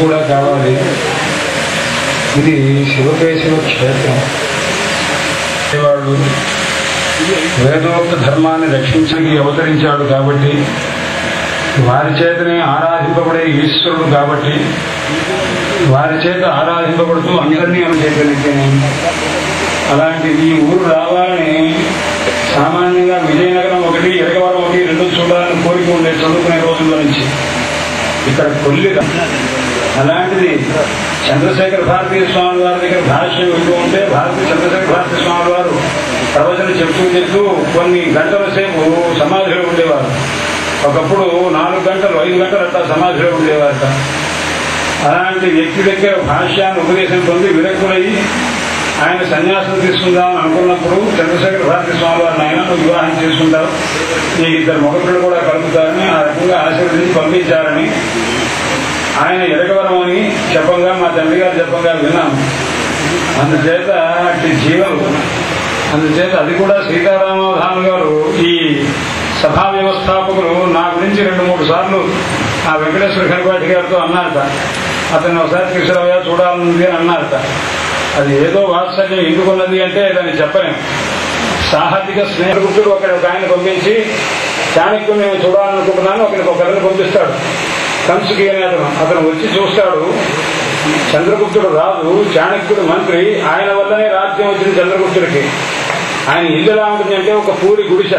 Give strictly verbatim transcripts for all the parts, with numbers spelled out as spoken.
కూడా కావాలి. ఇది శివకేశవ క్షేత్రం. వాళ్ళు వేదోక్త ధర్మాన్ని రక్షించడానికి అవతరించాడు కాబట్టి, వారి చేతనే ఆరాధింపబడే ఈశ్వరుడు కాబట్టి, వారి చేత ఆరాధింపబడుతూ అందరినీ అనుచేతనిచ్చాను. అలాంటి ఈ ఊరు రావాలని సామాన్యంగా విజయనగరం ఒకటి, ఎరగవరం ఒకటి రెండు చూడాలని కోరిక ఉండే చదువుకునే రోజుల నుంచి ఇక్కడ కొల్లి. అలాంటిది చంద్రశేఖర భారతీయ స్వామి వారి దగ్గర భాష్యం వింటూ ఉంటే భారతీయ చంద్రశేఖర భారతీయ స్వామి వారు ప్రవచనం చెప్తూ చెప్తూ కొన్ని గంటల సేపు సమాధిలో ఉండేవారు. ఒకప్పుడు నాలుగు గంటలు ఐదు గంటలు అట్లా సమాధిలో ఉండేవారట. అలాంటి వ్యక్తి దగ్గర భాష్యాన్ని ఉపదేశం పొంది విరక్తులయ్యి ఆయన సన్యాసం తీసుకుందామని అనుకున్నప్పుడు చంద్రశేఖర భారతీ స్వామి వారిని ఆయన వివాహం చేసుకుంటారు, ఈ ఇద్దరు మొగపిల్లలు కూడా కలుపుతారని ఆ రకంగా ఆశీర్వదించి పంపించారని ఆయన ఎరగవరం అని చెప్పంగా మా తండ్రి గారు చెప్పంగా విన్నాము. అందుచేత అట్టి జీవనం అందుచేత అది కూడా సీతారామధాను గారు ఈ సభా వ్యవస్థాపకులు నా గురించి రెండు మూడు సార్లు ఆ వెంకటేశ్వర కనిపాటి గారితో అన్నారట, అతను ఒకసారి కృష్ణరావు చూడాలనుంది అని అన్నారట. అది ఏదో వాత్సల్యం ఎందుకున్నది అంటే దాన్ని చెప్పలేము. సాహతిక స్నేహితుడు ఒకరి ఒక ఆయన పంపించి చాణక్యుని నేను చూడాలనుకుంటున్నాను, ఒకరికి ఒకరిని పంపిస్తాడు కంసుకి అని. అతను అతను వచ్చి చూస్తాడు. చంద్రగుప్తుడు రాదు, చాణక్యుడు మంత్రి. ఆయన వల్లనే రాజ్యం వచ్చింది చంద్రగుప్తుడికి. ఆయన ఇల్లు ఎలా ఉంటుంది అంటే ఒక పూరి గుడిసె.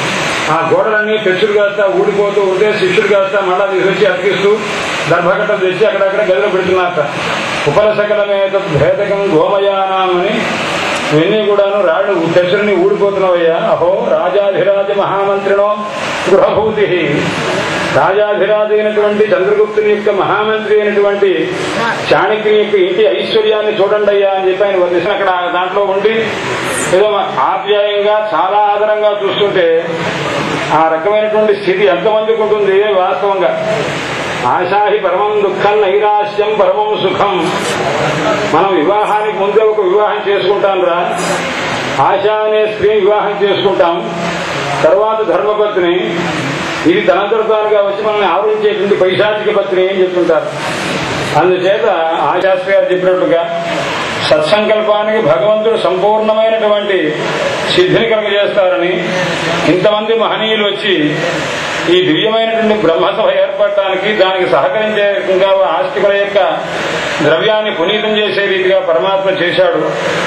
ఆ గోడలన్నీ పెచ్చులు కాస్తా ఊడిపోతూ ఉంటే శిష్యుడు కాస్తా మళ్ళా తీసుకొచ్చి అతికిస్తూ దర్భకట్టలు తెచ్చి అక్కడక్కడ గదిలో పెడుతున్నారట. ఉపల సకలమే భేదకం గోమయానామని ఇవన్నీ కూడాను రాళ్ళు పెచ్చులని ఊడిపోతున్నావయ్యా. అహో రాజాధిరాజ మహామంత్రినో గృహభూతి. రాజాధిరాజు అయినటువంటి చంద్రగుప్తుని యొక్క మహామంత్రి అయినటువంటి చాణక్యుని యొక్క ఇంటి ఐశ్వర్యాన్ని చూడండి అయ్యా అని చెప్పి ఆయన వర్ణించిన అక్కడ దాంట్లో ఉండి ఏదో ఆప్యాయంగా చాలా ఆదరంగా చూస్తుంటే ఆ రకమైనటువంటి స్థితి ఎంతమందికి ఉంటుంది వాస్తవంగా. ఆశాహి పరమం దుఃఖం నైరాశ్యం పరమం సుఖం. మనం వివాహానికి ముందే ఒక వివాహం చేసుకుంటాం రా, ఆశ అనే స్త్రీని వివాహం చేసుకుంటాం, తర్వాత ధర్మపత్ని, ఇది తనంతరతాలుగా వచ్చి మనల్ని ఆవరించేటువంటి పైశాచిక పత్ని అని చెప్తుంటారు. అందుచేత ఆశాస్త్రి గారు చెప్పినట్టుగా సత్సంకల్పానికి భగవంతుడు సంపూర్ణమైనటువంటి సిద్ధిని కలుగజేస్తారని, ఇంతమంది మహనీయులు వచ్చి ఈ దివ్యమైనటువంటి బ్రహ్మసభ ఏర్పడటానికి దానికి సహకరించే ఇంకా ఆస్తికుల యొక్క ద్రవ్యాన్ని పునీతం చేసే రీతిగా పరమాత్మ చేశాడు.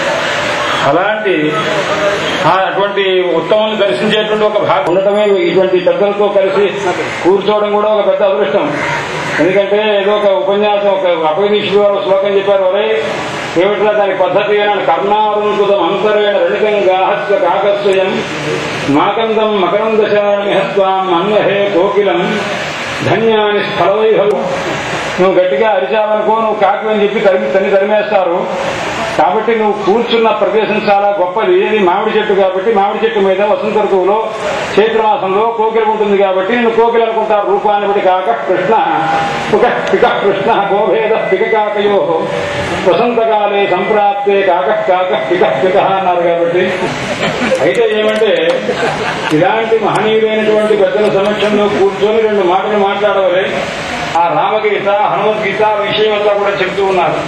అలాంటి అటువంటి ఉత్తమాన్ని దర్శించేటువంటి ఒక భాగం ఉండటమే ఇటువంటి పెద్దలతో కలిసి కూర్చోవడం కూడా ఒక పెద్ద అదృష్టం. ఎందుకంటే ఏదో ఒక ఉపన్యాసం ఒక అపవినీషుడు వారు శ్లోకం చెప్పారు, వరే ఏమిట్లా దాని పద్ధతి అని. కర్ణారుంకుతం అంతరేణ రణితంగా హస్య కాకస్వయం మాకందం మకరందశామిహస్వాం అన్వహే కోకిలం ధన్యాని స్థలవైభవం. నువ్వు గట్టిగా అరిచావనుకో నువ్వు కాకి అని చెప్పి తరిమి తన్ని తరిమేస్తారు. కాబట్టి నువ్వు కూర్చున్న ప్రదేశం చాలా గొప్పది. ఇది మామిడి చెట్టు కాబట్టి మామిడి చెట్టు మీద వసంత ఋతువులో చైత్రమాసంలో కోకిల ఉంటుంది కాబట్టి నేను కోకిల అనుకుంటారు. రూపాన్ని బట్టి కాక కృష్ణ పిక కృష్ణ గోభేద పిక కాకయో వసంతకాలే సంప్రాప్తే కాక కాక పిక పిక అన్నారు కాబట్టి. అయితే ఏమంటే ఇలాంటి మహనీయులైనటువంటి పెద్దల సమక్షంలో కూర్చొని రెండు మాటలు మాట్లాడవలే. ఆ రామగీత హనుమద్గీత విషయం అంతా కూడా చెప్తూ ఉన్నారు.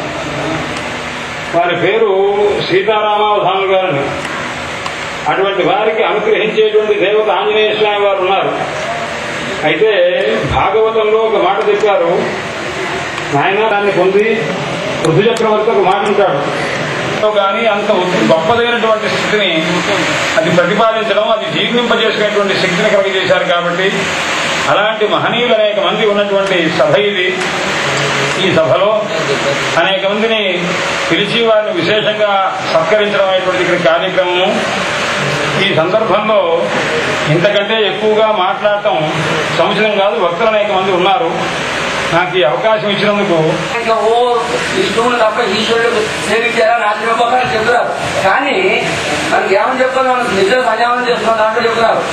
వారి పేరు సీతారామావధానులు గారిని. అటువంటి వారికి అనుగ్రహించేటువంటి దేవత ఆంజనేయ స్వామి వారు ఉన్నారు. అయితే భాగవతంలో ఒక మాట చెప్పారు, ఆయన దాన్ని పొంది పృథు చక్రవర్తి ఒక మాట ఉంటాడు కానీ అంత గొప్పదైనటువంటి స్థితిని అది ప్రతిపాదించడం, అది జీర్ణింపజేసుకునేటువంటి శక్తిని కలుగజేశారు. కాబట్టి అలాంటి మహనీయులు అనేక మంది ఉన్నటువంటి సభ ఇది. ఈ సభలో అనేక మందిని పిలిచి వారిని విశేషంగా సత్కరించడం అనేటువంటి ఇక్కడ కార్యక్రమము. ఈ సందర్భంలో ఇంతకంటే ఎక్కువగా మాట్లాడటం సముచితం కాదు. భక్తులు అనేక మంది ఉన్నారు. నాకు ఈ అవకాశం ఇచ్చినందుకు ఇంకా ఓ విష్ణువుని తప్ప ఈశ్వరుడు సేవించారని ఆశ్రమపోతారని చెప్తున్నారు. కానీ మనకి ఏమని చెప్తారు, మనకు నిజ సంయామం చేస్తున్న దాంట్లో చెప్తున్నారు.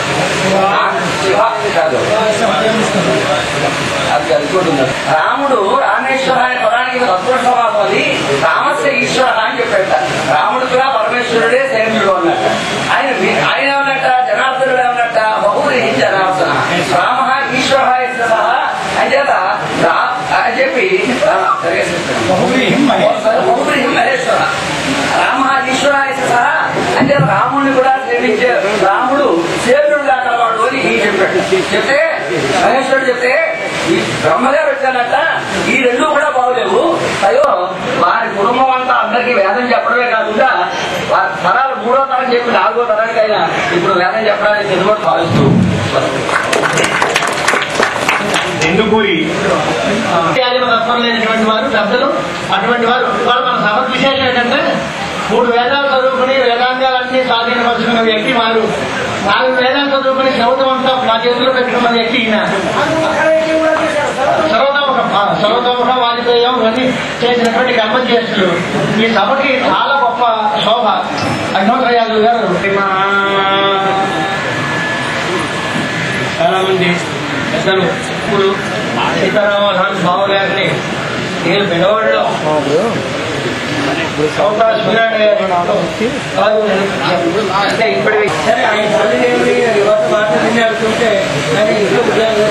అది అనుకుంటున్నారు. రాముడు రామేశ్వర అనే పదానికి తత్వ సమాసం అది రామస్య ఈశ్వర అని చెప్పాట. రాముడు కూడా పరమేశ్వరుడే శరణుడు అన్నట్ట. ఆయన ఆయన ఏమన్నట్ట, జనార్దనుడు ఏమన్నట్ట, బహుళ జనార్దన రామ ఈశ్వర అని చేత అని చెప్పి బహువ్రీహి మహేశ్వర రామ ఈశ్వర సహా అంటే రాముడిని కూడా సేవించే రాముడు సేవ్యుడుగా కలవాడు అని ఈ చెప్పాడు. చెప్తే మహేశ్వరుడు చెప్తే ఈ బ్రహ్మగారు వచ్చానట ఈ రెండు కూడా బాగోలేవు. అయ్యో వారి కుటుంబం అంతా అందరికీ వేదం చెప్పడమే కాకుండా వారి తరాలు మూడో తరం చెప్పి నాలుగో తరానికైనా ఇప్పుడు వేదం చెప్పడానికి తెలుగు భావిస్తూ ఎందుకూరి తత్వం లేనటువంటి వారు పెద్దలు అటువంటి వారు వాళ్ళు మన సభ విశేషం ఏంటంటే మూడు వేదాలు చదువుకుని వేదాంగాలన్నీ స్వాధీనపరుచుకున్న వ్యక్తి వారు నాలుగు వేదాలు చదువుకుని సర్వతం అంతా నా చేతిలో పెట్టుకున్న వ్యక్తి ఈయన సర్వతోముఖం సర్వతోముఖం వాజిపేయం ఇవన్నీ చేసినటువంటి కర్మజ్యేష్ఠులు. ఈ సభకి చాలా గొప్ప శోభ. అగ్నోత్రయాలు గారు చాలా మంది పెద్దలు ఇప్పుడు సీతారామరాజు బాబు గారిని నేను పిలవడంలో అంటే ఇప్పటికీ సరే ఆయన తల్లిదేవి యువత మాట్లాడి అనుకుంటే ఆయన ఇంట్లో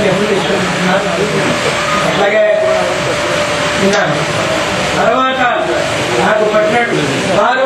అట్లాగే విన్నాను. తర్వాత నాకు పట్టినట్టు వారు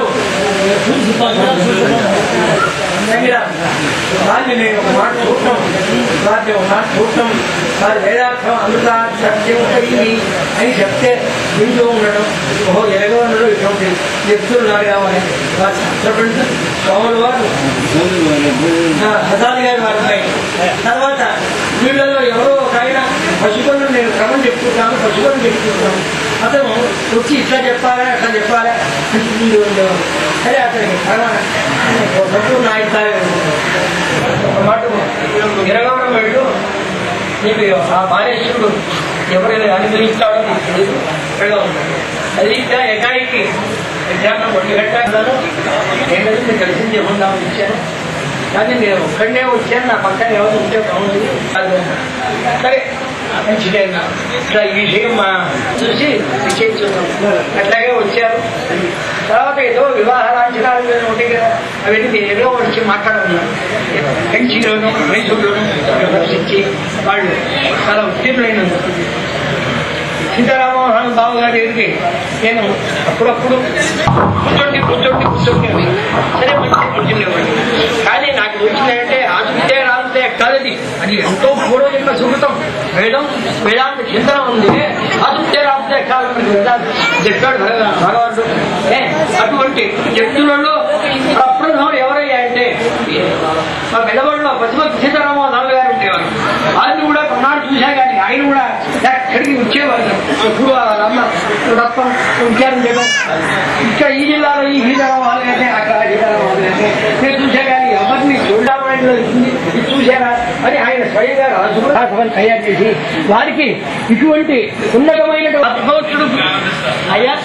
వారిని నేను ఒక మాట చూడటం వారిని ఒక మాట చూడటం వారి వేదార్థం అందుతా సత్యం అయింది అని చెప్తే వింటూ ఉండడం ఓహో ఎలాగో ఉండడం ఇటువంటి చెప్తున్నారు కావాలి వారి శాస్త్రపండితులు స్వాములు వారు హజారి గారి వారి ఉన్నాయి. తర్వాత వీళ్ళలో ఎవరో ఒక ఆయన పశువులను నేను క్రమం చెప్పుకుంటాను పశువులను చెప్పుకుంటాను అతను వచ్చి ఇట్లా చెప్పాలా అట్లా చెప్పాలా ఉండేవారు. సరే అతనికి డబ్బు నా ఇట్లా ఒక మాట ఇరగవరం వెళ్ళు నీకు ఆ మానేశ్వరుడు ఎవరైనా అనుగ్రహిస్తాడో నీకు తెలియదు వెళ్ళవు. అది ఇంకా ఎకాయికి ఎగ్జాంపుల్ కొట్టి కట్టాను ఏంటంటే మీరు కలిసింది ఏముందామని ఇచ్చాను కానీ నేను ఒక్కడనే వచ్చాను నా పక్కన ఎవరు ఉంటే బాగుంది అది సరే మంచిదే ఇట్లా ఈ విషయం మా చూసి నిశ్చయించున్నాం. అట్లాగే వచ్చారు. తర్వాత ఏదో వివాహ లాంఛనాలు ఉంటాయి కదా అవన్నీ నేను ఏదో వచ్చి మాట్లాడుతున్నాను. ఎన్సీలోను మైసూరులోను ప్రదర్శించి వాళ్ళు చాలా ఉత్తీర్ణులైనందుకు సీతారామోహన్ బాబు గారి దగ్గరికి నేను అప్పుడప్పుడు కూర్చోండి కూర్చోండి కూర్చోండి సరే మంచి కూర్చునేవాడిని. కానీ నాకు వచ్చిందంటే రాజుతే రాజుతే కాదది అది ఎంతో పూర్వజన్మ సుకృతం. వేదం వేదాంత చింతనం ఉంది. రాజుతే రాజుతే కాదని చెప్పాడు భగవానుడు. అటువంటి వ్యక్తులలో ప్రప్రథం ఎవరయ్యా అంటే మా మెదవాడలో పశుపతి సీతారామోహన్ గారు ఉండేవారు. ఆయన కూడా కొన్నాడు చూసా కానీ ఆయన కూడా ఎక్కడికి వచ్చేవారు ఎప్పుడు అమ్మ తప్ప విచారం చేయడం. ఇక్కడ ఈ జిల్లాలో ఈ సీతారామోహన్ గారిని అక్కడ సీతారామోహన్ గారిని నేను చూసా కానీ ఎవరిని చూడాలో ఇది చూశారా అని ఆయన స్వయంగా రాజు సభను తయారు చేసి వారికి ఇటువంటి ఉన్నతమైన అద్భుతుడు అయ్యా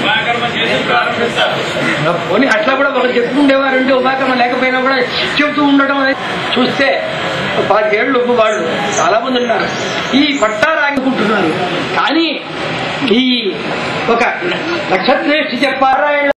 పోనీ అట్లా కూడా వాళ్ళు చెప్పుకుండేవారంటే ఉపాకరణ లేకపోయినా కూడా చెబుతూ ఉండటం చూస్తే పాతికేళ్ళు వాళ్ళు చాలా మంది ఉన్నారు. ఈ పట్టా రాగుకుంటున్నారు. కానీ ఈ ఒక నక్షత్రేష్టి చెప్పారా